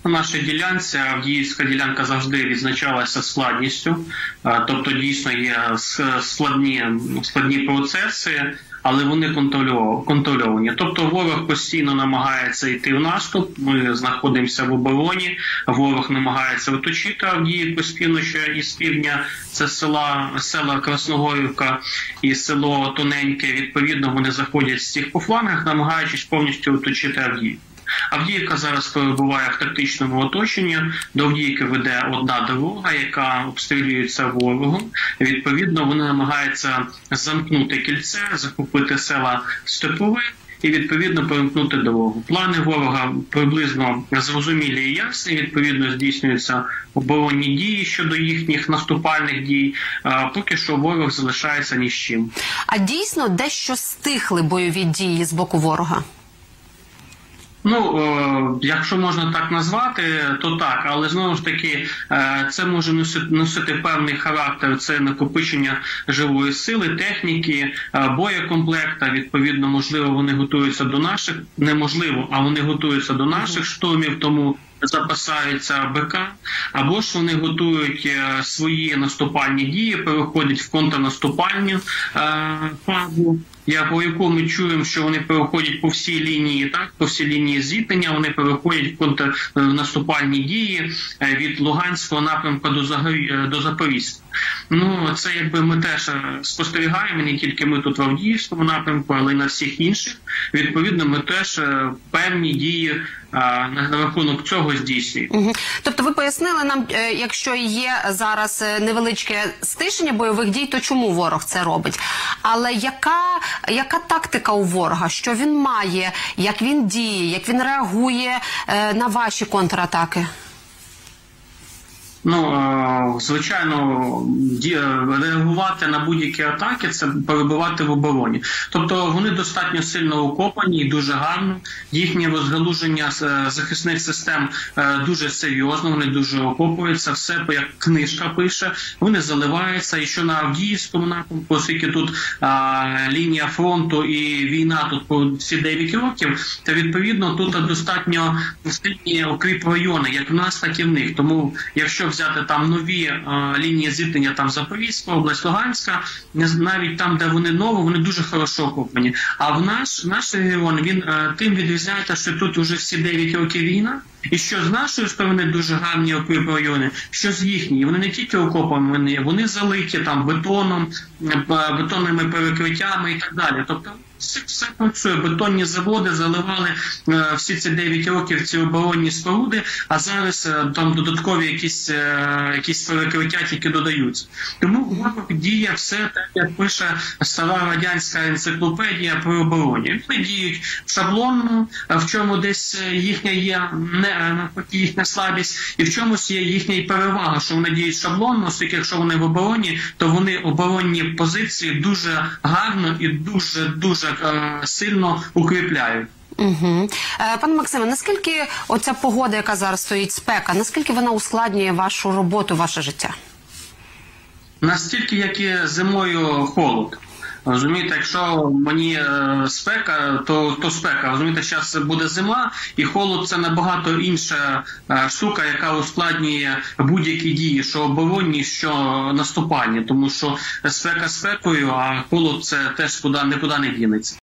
На нашій ділянці Авдіївська ділянка завжди відзначалася складністю, тобто дійсно є складні процеси, але вони контрольовані. Тобто ворог постійно намагається йти в наступ, ми знаходимося в обороні, ворог намагається оточити Авдіївку з півночі і з півдня, це села Красногорівка і село Тоненьке, відповідно вони заходять з цих по флангах, намагаючись повністю оточити Авдіївку. Авдіївка зараз перебуває в тактичному оточенні, до Авдіївки веде одна дорога, яка обстрілюється ворогом. Відповідно, вони намагаються замкнути кільце, захопити села Степове і, відповідно, перемкнути дорогу. Плани ворога приблизно зрозумілі і ясні, відповідно, здійснюються оборонні дії щодо їхніх наступальних дій. Поки що ворог залишається ні з чим. А дійсно дещо стихли бойові дії з боку ворога? Якщо можна так назвати, то так, але знову ж таки це може носити певний характер, це накопичення живої сили, техніки, боєкомплекта, відповідно, можливо, вони готуються до наших, неможливо, а вони готуються до наших штурмів, тому запасаються БК, або ж вони готують свої наступальні дії, переходять в контрнаступальну фазу, по яку ми чуємо, що вони переходять по всій лінії, по всій лінії зіткнення, вони переходять в контрнаступальні дії від Луганського напрямку до Запорізька. Це ми теж спостерігаємо, не тільки ми тут в Авдіївському напрямку, але й на всіх інших. Відповідно, ми теж певні дії на рахунок цього здійснюємо. Тобто ви пояснили нам, якщо є зараз невеличке стишення бойових дій, то чому ворог це робить? Але яка тактика у ворога? Що він має? Як він діє? Як він реагує на ваші контратаки? Звичайно, реагувати на будь-які атаки – це перебувати в обороні. Тобто вони достатньо сильно окопані і дуже гарно. Їхнє розгалуження захисних систем дуже серйозно, вони дуже окопуються, все як книжка пише, вони заливаються. І що на Авдіївському напрямку, оскільки тут лінія фронту і війна тут по всі 9 років, то відповідно тут достатньо сильні укріп-райони, як в нас, так і в них. Тому якщо взяти там нові лінії зіткнення, там Запорізька область, Луганська, навіть там, де вони нові, вони дуже хорошо окопані. А в наш регіон, він тим відрізняється, що тут вже всі 9 років війна, і що з нашої сторони дуже гарні райони, що з їхньої. Вони не тільки окопами, вони залиті там бетоном, бетонними перекриттями і так далі. Тобто все працює. Бетонні заводи заливали всі ці 9 років ці оборонні споруди, а зараз там додаткові якісь перекриття тільки додаються. Тому ворог діє все так, як пише стара радянська енциклопедія про обороні. Вони діють шаблонно, в чому десь їхня є навпаки їхня слабість, і в чомусь є їхня перевага, що вони діють шаблонно, оскільки якщо вони в обороні, то вони оборонні позиції дуже гарно і дуже сильно укріпляють. Пане Максиме, наскільки оця погода, яка зараз стоїть, спека, наскільки вона ускладнює вашу роботу, ваше життя? Настільки, як і зимою холод. Розумієте, якщо мені спека, то спека. Розумієте, зараз буде зима, і холод – це набагато інша штука, яка ускладнює будь-які дії, що оборонні, що наступальні. Тому що спека спекою, а холод – це теж нікуди не дінеться.